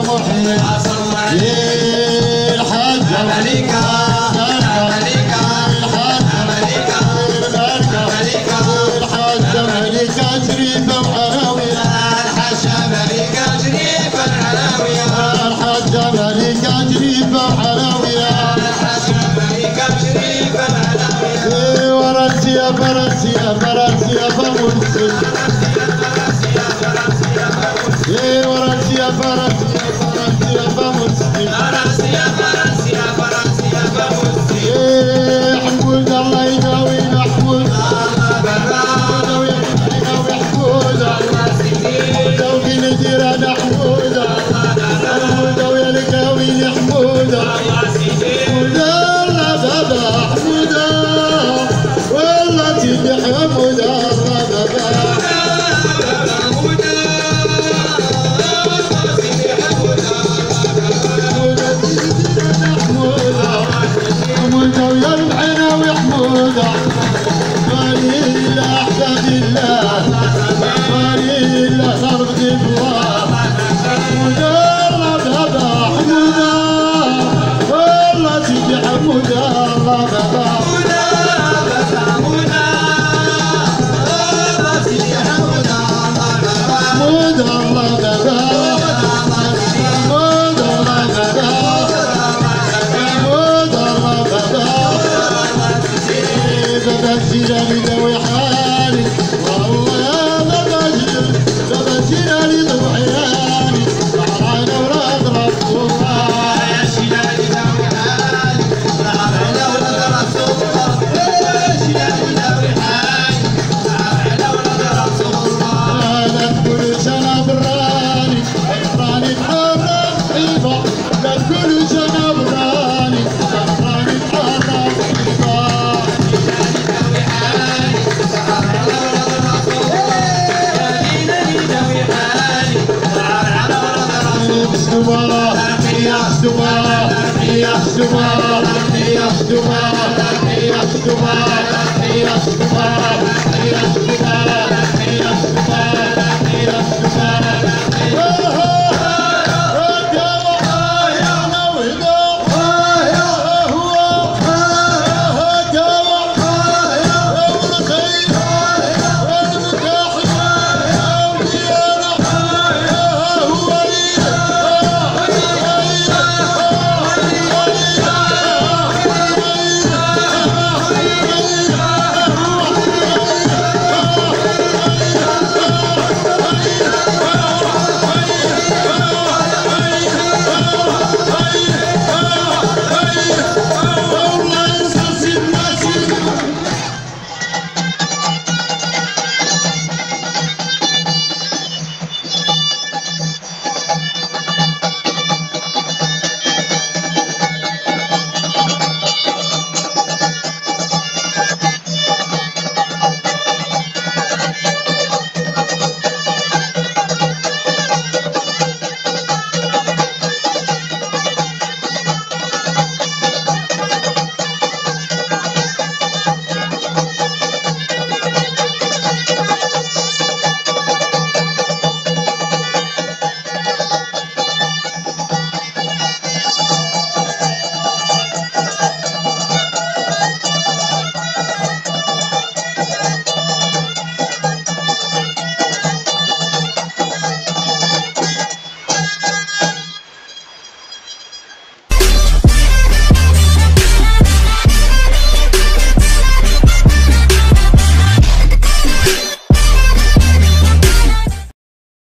محيي الحاجة ملكة شريفة وحلاوية الحاجة ملكة شريفة وحلاوية الحاجة ملكة شريفة وحلاوية الحاجة ملكة شريفة وحلاوية وراسية فرنسية فرنسية فمرسي وراسية فرنسية فرنسية فمرسي وراسية فرنسية فرنسية فمرسي حمود الله يداوينا حمود جيران حمودة حمودة ويا الكاوين حمودة حمودة الله بابا حمودة والله تيجي حمودة الله بابا حمودة حمودة ويا العناوي حمودة مالي إلا أحباب الله مالي إلا صرف الله جيراني ذوي حالي والله بابا جيراني ذوي حالي فرحان وراد رسول الله يا جيراني ذوي حالي فرحان وراد رسول الله يا جيراني ذوي حالي فرحان وراد رسول الله لا تقول جنا براني براني تحرم حيبه لا تقول جنا براني براني تحرم حيبه يا